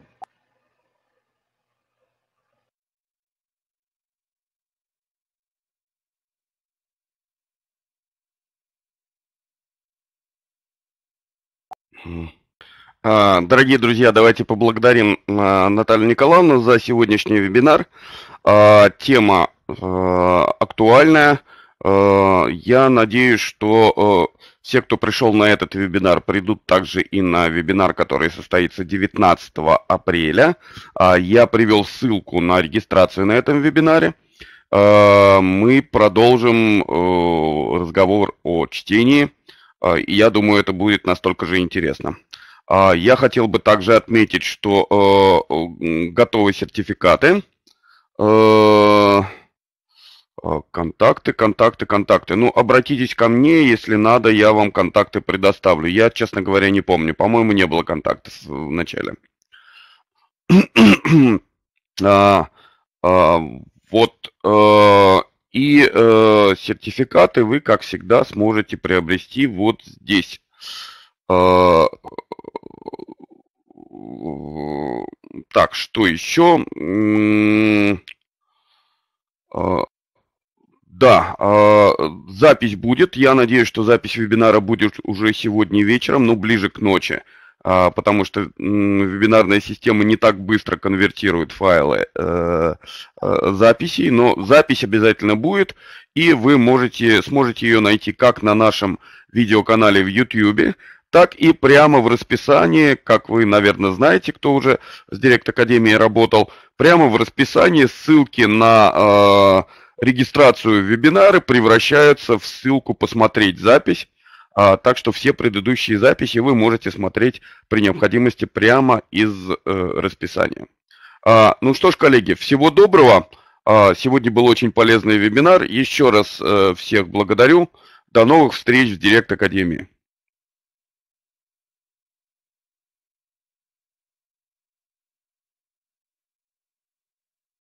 Дорогие друзья, давайте поблагодарим Наталью Николаевну за сегодняшний вебинар. Тема актуальная. Я надеюсь, что все, кто пришел на этот вебинар, придут также и на вебинар, который состоится 19 апреля. Я привел ссылку на регистрацию на этом вебинаре. Мы продолжим разговор о чтении, и я думаю, это будет настолько же интересно. Я хотел бы также отметить, что готовы сертификаты. Контакты. Ну, обратитесь ко мне, если надо, я вам контакты предоставлю. Я, честно говоря, не помню. По-моему, не было контактов в начале. Вот. И сертификаты вы, как всегда, сможете приобрести вот здесь. Так, что еще? Да, запись будет. Я надеюсь, что запись вебинара будет уже сегодня вечером, но ближе к ночи, потому что вебинарная система не так быстро конвертирует файлы записей, но запись обязательно будет, и вы сможете ее найти как на нашем видеоканале в YouTube, так и прямо в расписании, как вы, наверное, знаете, кто уже с Директ Академией работал, прямо в расписании ссылки на регистрацию в вебинары превращаются в ссылку «Посмотреть запись». Так что все предыдущие записи вы можете смотреть при необходимости прямо из расписания. Ну что ж, коллеги, всего доброго. Сегодня был очень полезный вебинар. Еще раз всех благодарю. До новых встреч в Директ Академии.